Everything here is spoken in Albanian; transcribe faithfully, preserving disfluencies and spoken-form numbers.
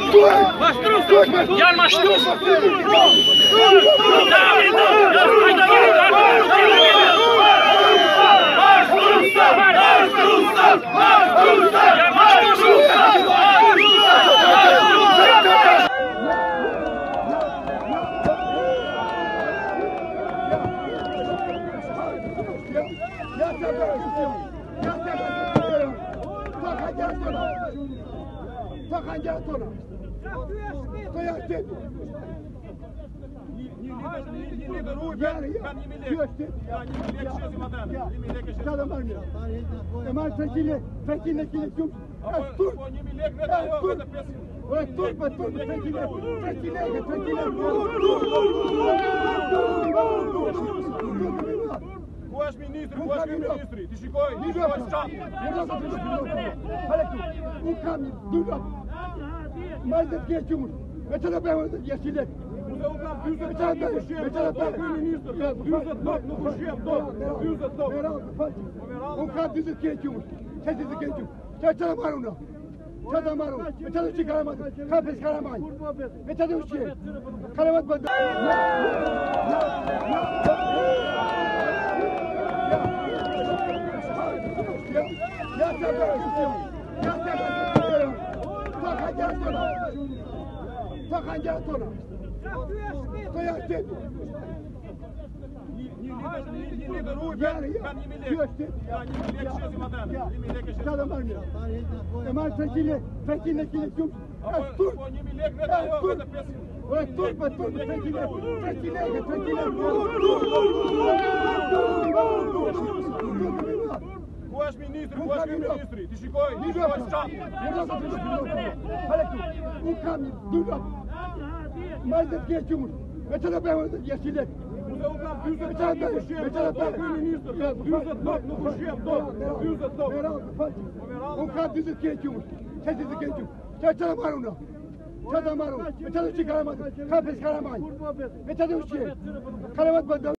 Gel maştrus. Mas fekile, fekile kile tüm. Tur. Ой, tur, pa tur, fekile, fekile, fekile. Ku është ministri, ku është ministri? Ti shikoj, ti shikoj çfarë. Hale tu. U kam dy rrot. Mas të ke tüm. Me çfarë bëjmë jashile? Unë kam dyzet dot nuk ushqem, dot ky ministër, dyzet dot nuk ushqem, dot dyzet dot. Unë kam dyzet ke tüm. Çfarë dyzet ke tüm? Çfarë çfarë marrun? Çfarë marrun? Me çfarë çi karamat? Ka pes karamaj. Me çfarë ushqem? Karamat bad. E marrë fekile, fekile kile tüm. Tur. Oj, tur, pa tur, fekile, fekile, fekile. Ku është ministri, ku është ministri? Ti shikoj, ti shikoj çfarë. Hale tu. U kam dy rrot. Mas të ke tüm. Me çfarë bëjmë jashile? Unë kam dyzet dot nuk ushqem, dot ky ministër, dyzet dot nuk ushqem, dot dyzet dot. Unë kam dyzet ke tüm. Çfarë dyzet ke tüm? Çfarë çfarë marrun? Çfarë marrun? Me çfarë çi karamat? Ka pes karamaj. Me çfarë ushqem? Karamat bad.